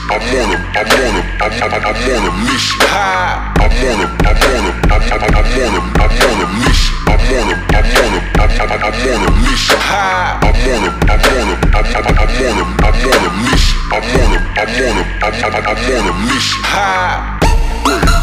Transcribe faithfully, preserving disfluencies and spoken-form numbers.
I'm on a, I'm on a, I'm, I'm, I'm on a mission. High. I'm on a, I'm on a, I'm, I'm, I'm on a, I'm on a mission. I'm on a, I'm on a, I'm, I'm, I'm on a mission. High. I'm on a, I'm on a, I'm, I'm, I'm on a, I'm on a mission. I'm on a, I'm on a, I'm, I'm, I'm on a mission. High.